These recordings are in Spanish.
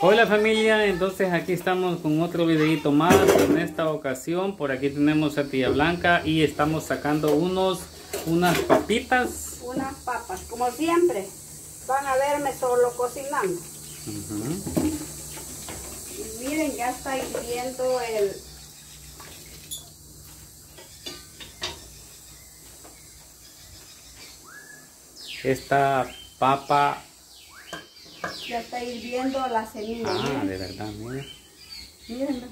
Hola familia, entonces aquí estamos con otro videito más. En esta ocasión por aquí tenemos a tía Blanca y estamos sacando unas papitas. Unas papas, como siempre van a verme solo cocinando. Y miren, ya está hirviendo esta papa. Ya está hirviendo la semilla. Ah, miren. de verdad, mira. Mírenme.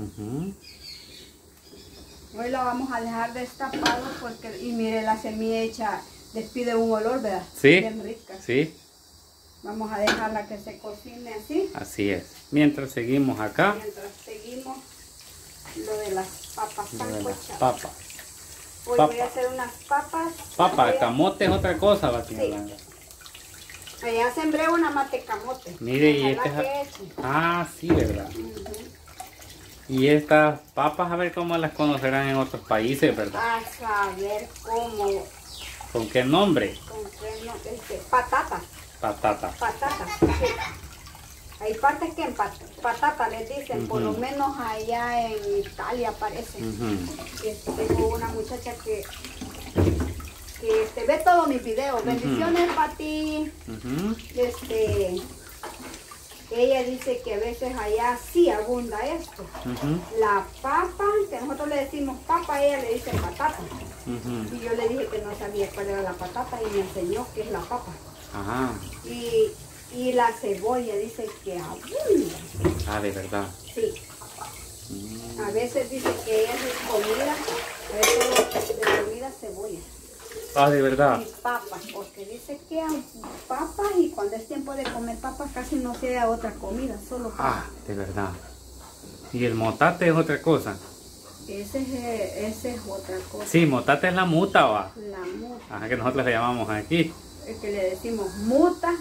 Hoy la vamos a dejar destapado porque, y mire, la semilla hecha despide un olor, ¿verdad? Sí, bien rica. sí. Vamos a dejarla que se cocine así. Así es. Mientras seguimos acá. Mientras seguimos lo de las papas Lo de las sancochadas. papas. Hoy Papa. voy a hacer unas papas. Papa, camote es otra cosa, va, tía Sí. Blanca. Allá sembré una matecamote. Mire, y Ojalá este que eche. Ah, sí, verdad. Y estas papas, a ver cómo las conocerán en otros países, ¿verdad? A saber cómo, ¿Con qué nombre? con qué no, patatas. Patata. Patatas, sí. Hay partes que en patata les dicen, por lo menos allá en Italia parece. Tengo una muchacha que ve todos mis videos. Bendiciones para ti. Ella dice que a veces allá sí abunda esto. La papa, que nosotros le decimos papa, ella le dice patata. Y yo le dije que no sabía cuál era la patata y me enseñó qué es la papa. Ajá. Y la cebolla dice que abunda. Ah, de verdad. Sí. A veces dice que ella es comida, de comida cebolla. Ah, de verdad. Y papas, porque dice que hay papas y cuando es tiempo de comer papas casi no se da otra comida, solo papas. Ah, de verdad. Y el motate es otra cosa. Ese es otra cosa. Sí, motate es la muta, va. La muta, Ajá, que nosotros le llamamos aquí. el que le decimos muta,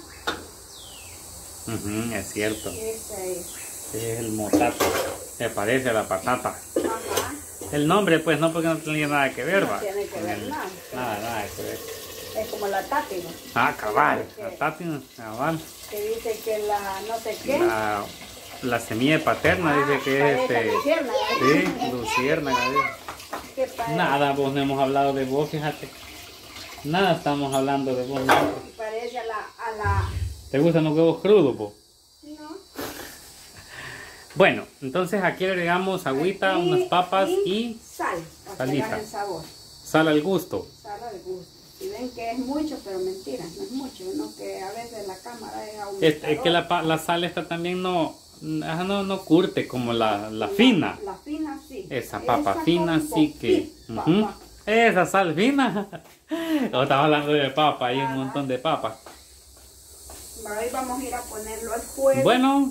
Es cierto. esa es. Es el motate. Se parece a la patata. Ajá. El nombre, pues, no, porque no tenía nada que ver, No va. tiene que Con ver el- nada. Nada que ver. Es como la tati, ¿no? Ah, cabal. Que- La tati, cabal. Que dice que la no sé qué. La semilla paterna dice que es parece luciérnaga. Sí, luciérnaga. ¿Qué parece? Nada, vos no hemos hablado de vos, fíjate. Nada estamos hablando de vos. Parece a la... ¿Te gustan los huevos crudos, vos? No. Bueno, entonces aquí le agregamos agüita, Aquí unas papas y sal, para que salita. agarre el sabor. Sal al gusto. Sal al gusto. Y ven que es mucho, pero mentira, no es mucho, no que a veces la cámara es Es que la sal esta también no curte como la fina. La fina sí. Esa papa Esa fina con sí que... poquita papa. Esa sal fina. O estamos hablando de papa, hay un montón de papas. Hoy vamos a ir a ponerlo al fuego.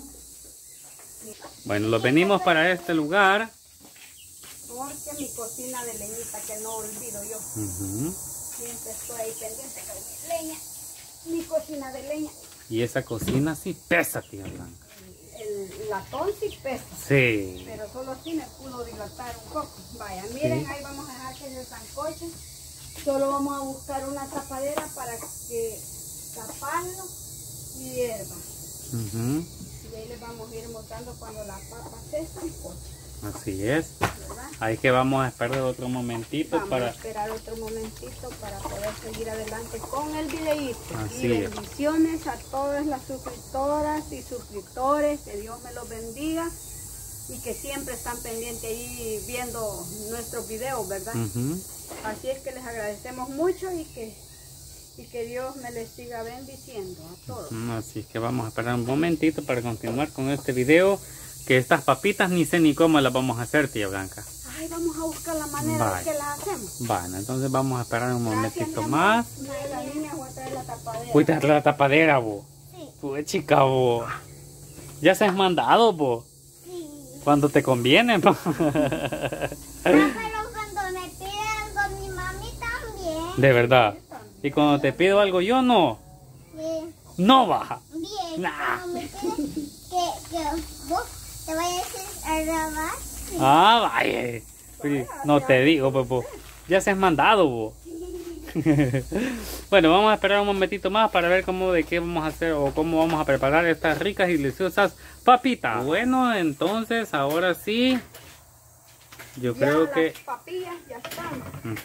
Bueno, los venimos para este lugar. Porque mi cocina de leñita, que no olvido yo. Siempre estoy ahí pendiente con mi leña. Mi cocina de leña. Y esa cocina sí pesa, tía Blanca. El latón sí pesa. Sí. Pero solo así me pudo dilatar un poco. Vaya, miren, ahí vamos a dejar que se sancoche. Solo vamos a buscar una tapadera para que taparlo y hierva. Y ahí les vamos a ir mostrando cuando la papa se sancoche. Así es. ¿Verdad? Ahí que vamos a esperar otro momentito Vamos a para... esperar otro momentito para poder seguir adelante con el videíto. Así Y es. bendiciones a todas las suscriptoras y suscriptores. Que Dios me los bendiga. Y que siempre están pendientes ahí viendo nuestros videos, ¿verdad? Así es que les agradecemos mucho y que Dios me les siga bendiciendo a todos. Así que vamos a esperar un momentito para continuar con este video. Que estas papitas ni sé ni cómo las vamos a hacer, tía Blanca. Ay, vamos a buscar la manera de que las hacemos. Bueno, entonces vamos a esperar un momentito Gracias, mi más. amor. Una de las niñas voy a traer la tapadera. Voy a traer la tapadera, vos. Sí. Pues chica, vos. Ya se has mandado, vos. Sí. Cuando te conviene, po. Pero cuando me pide algo mi mami también. De verdad. Y cuando te pido algo yo, no. Sí. No baja. Bien. Nah. Cuando me pide que vos te voy a decir a grabar. Ah, vaya. No te digo, pues, vos. Ya se has mandado, vos. Bueno, vamos a esperar un momentito más para ver de qué vamos a hacer o cómo vamos a preparar estas ricas y deliciosas papitas. Bueno, entonces ahora sí, yo creo que las papillas ya están.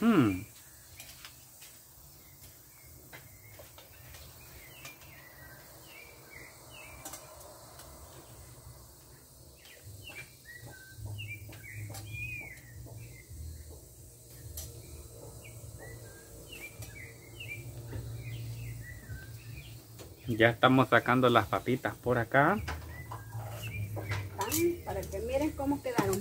Ya estamos sacando las papitas por acá. Para que miren cómo quedaron.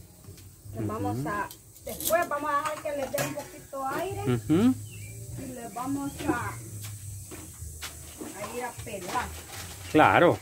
Después vamos a dejar que les dé un poquito de aire. Y les vamos a ir a pelar. Claro.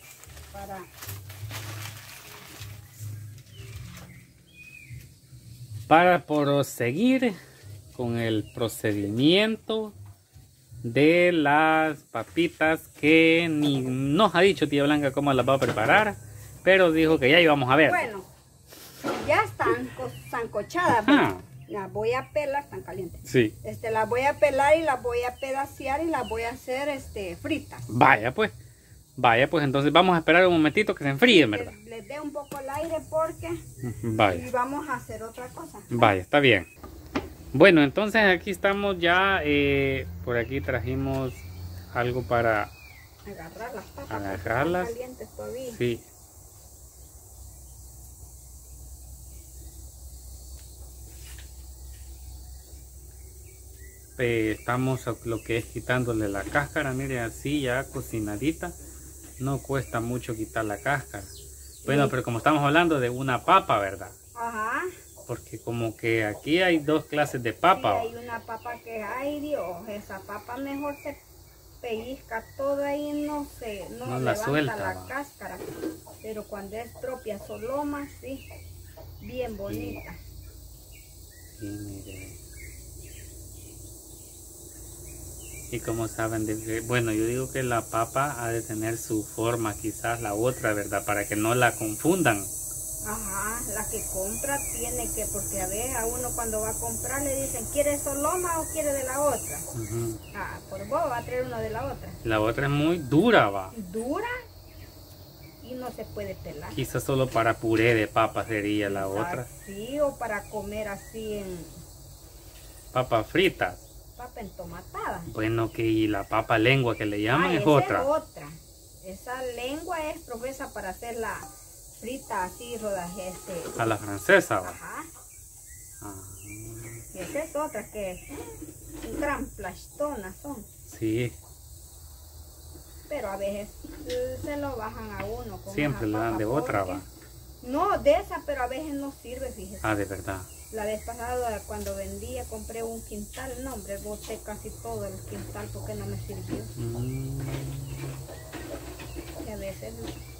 Para proseguir con el procedimiento de las papitas, que ni nos ha dicho tía Blanca cómo las va a preparar, pero dijo que ya íbamos a ver. Bueno, ya están sancochadas. Las voy a pelar, están calientes. Sí. Las voy a pelar y las voy a pedacear y las voy a hacer fritas. Vaya pues, entonces vamos a esperar un momentito que se enfríen, ¿verdad? Les dé un poco el aire porque vaya. Y vamos a hacer otra cosa. Vaya, está bien. Bueno, entonces aquí estamos ya, por aquí trajimos algo para agarrar las papas. Agarrarlas. Están calientes todavía. Sí. Estamos lo que es quitándole la cáscara, mire, así ya cocinadita. No cuesta mucho quitar la cáscara. Bueno, pero como estamos hablando de una papa, ¿verdad? Ajá. Porque como que aquí hay dos clases de papa. Sí, hay una papa que, ay Dios, esa papa mejor se pellizca toda y no la levanta suelta, la cáscara. Pero cuando es propia soloma, sí, bien bonita. Sí, mire. Y como saben, bueno, yo digo que la papa ha de tener su forma, quizás la otra, ¿verdad? Para que no la confundan. Ajá, la que compra tiene que, porque a uno cuando va a comprar le dicen, ¿quiere soloma o quiere de la otra? Por vos va a traer uno de la otra. La otra es muy dura, va. Dura y no se puede pelar. Quizás solo para puré de papa sería la otra. Sí, o para comer así en... Papas fritas. Papa entomatada. Bueno, que la papa lengua que le llaman es esa otra. Es otra. Esa lengua es profesa para hacerla frita así, rodaje a la francesa, ¿va? Ajá. Y esa es otra que un gran plastona son. Sí. Pero a veces se lo bajan a uno. Siempre le dan de otra, ¿va? No, de esa, pero a veces no sirve, fíjese. De verdad. La vez pasada cuando vendía compré un quintal, no hombre, boté casi todo el quintal porque no me sirvió. Y a veces,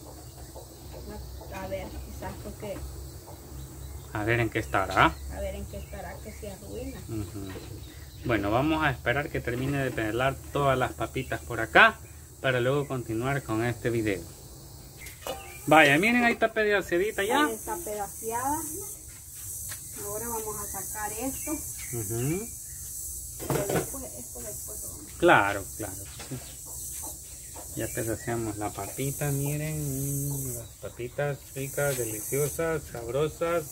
a ver, quizás porque... A ver en qué estará. A ver en qué estará que se arruina. Bueno, vamos a esperar que termine de pelar todas las papitas por acá para luego continuar con este video. Vaya, miren, ahí está pedaceadita ya. Ahí está pedaceada. Ahora vamos a sacar esto. Pero después lo vamos. Claro. Sí. Ya pedaceamos la papita, miren. Las papitas ricas, deliciosas, sabrosas.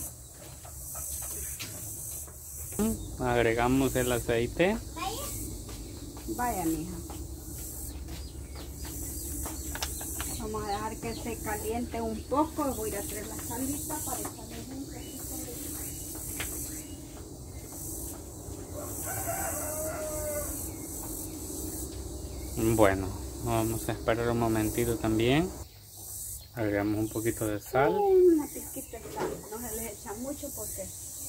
Agregamos el aceite. Vaya, mija. Vamos a dejar que se caliente un poco. Voy a traer la salita para echarle un poquito de... Bueno, vamos a esperar un momentito también. Agregamos un poquito de sal. Una pizquita de sal. No se les echa mucho porque...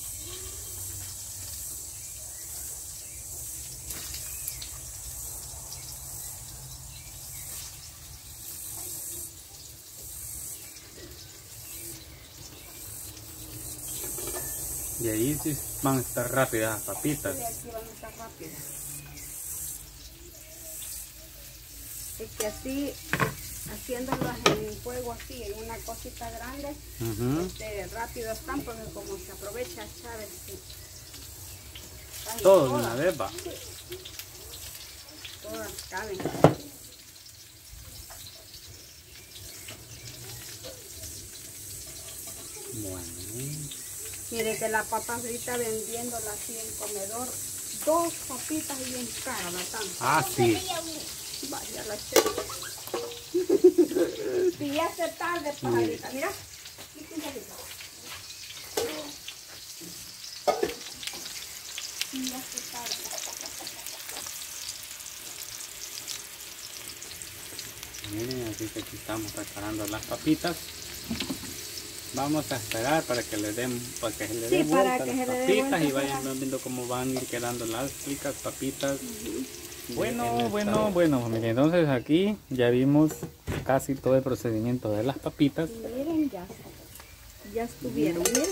Y ahí sí van a estar rápidas las papitas. Sí, aquí van a estar rápidas. Es que así, haciéndolas en fuego así, en una cosita grande, rápido están porque como se aprovecha echar Todo de una vez va. Todas caben. Bueno. Mire que la papa frita vendiéndola así en comedor. 2 papitas y bien cara la tan. Ah, sí. Vaya la che. Si ya se tarde, pajarita. Mira. Ya se tarde. Miren, así que aquí estamos preparando las papitas. Vamos a esperar para que le den, para que se le dé vuelta las papitas y vayan viendo cómo van a ir quedando las ricas papitas. Bueno, miren, entonces aquí ya vimos casi todo el procedimiento de las papitas. Miren, ya estuvieron, miren.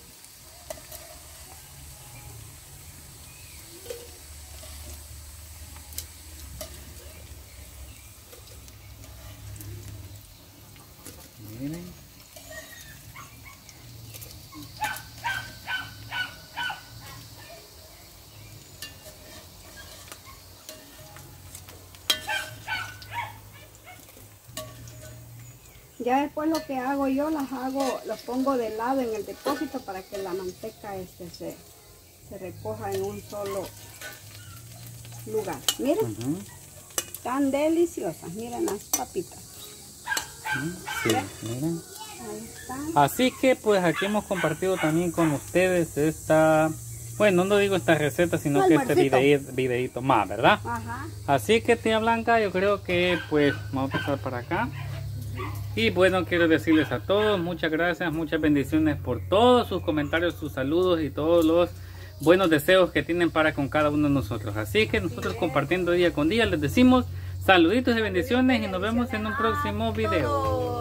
Miren. Ya después lo que hago yo, los pongo de lado en el depósito para que la manteca se recoja en un solo lugar. Miren, tan deliciosas, miren las papitas. Sí, miren. Ahí están. Así que pues aquí hemos compartido también con ustedes esta, bueno, no digo esta receta, sino que este videíto más, ¿verdad? Ajá. Así que tía Blanca, yo creo que pues vamos a pasar para acá. Y bueno, quiero decirles a todos muchas gracias, muchas bendiciones por todos sus comentarios, sus saludos y todos los buenos deseos que tienen para con cada uno de nosotros. Así que nosotros compartiendo día con día les decimos saluditos y bendiciones y nos vemos en un próximo video.